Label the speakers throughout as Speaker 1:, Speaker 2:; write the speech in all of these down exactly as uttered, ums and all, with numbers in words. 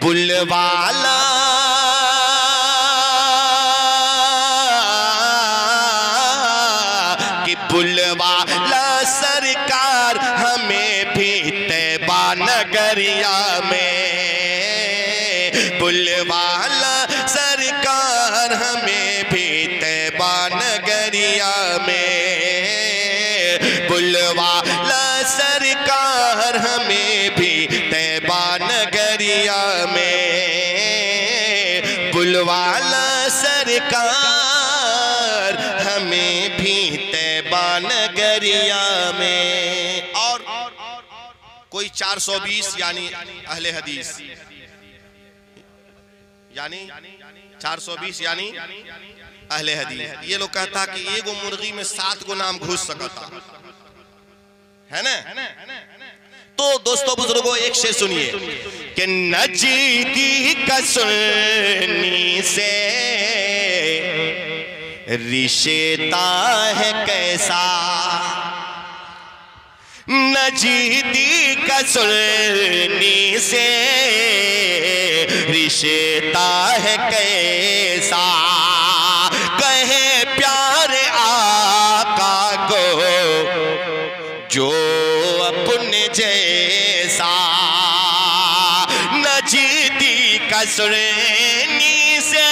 Speaker 1: बुलवाला कि बुलवाला सरकार हमें भी तैबा नगरिया में, बुलवाला सरकार हमें भी तैबा नगरिया में, बुलवाला सरकार हमें भी तैबा नगरिया में, बुलवाला सरकार हमें भी तैबा नगरिया में। और कोई चार सौ बीस यानी अहले हदीस, यानी चार सौ बीस यानी अहले हदीस, ये लोग कहता कि एगो मुर्गी में सात गो नाम घुस सकता है ना। तो दोस्तों बुजुर्गों एक से सुनिए कि नजीदी कसनी से रिश्ता है कैसा, नजीदी कसनी से रिश्ता है कैसा, कहे प्यारे आका को जो अपने जैसा, नजीदी कसनी से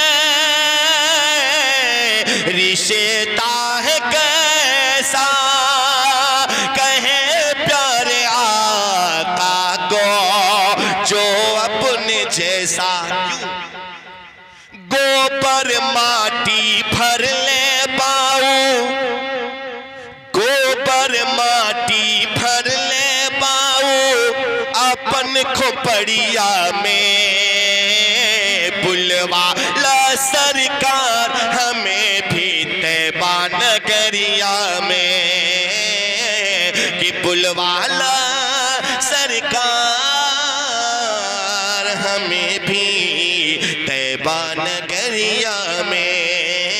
Speaker 1: रिश्ता है कैसा, कहे प्यारे आका को जो अपने जैसा। गोबर माटी भर ले पाऊं, गोबर माटी भर ले पाऊं अपन खोपड़िया में, बुलवाला सरकार हमें भी तैबा नगरिया में, कि बुलवाला सरकार हमें भी तैबा नगरिया में,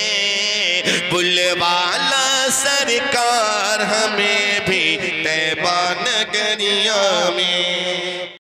Speaker 1: बुलवाला सरकार हमें भी तैबा नगरिया में।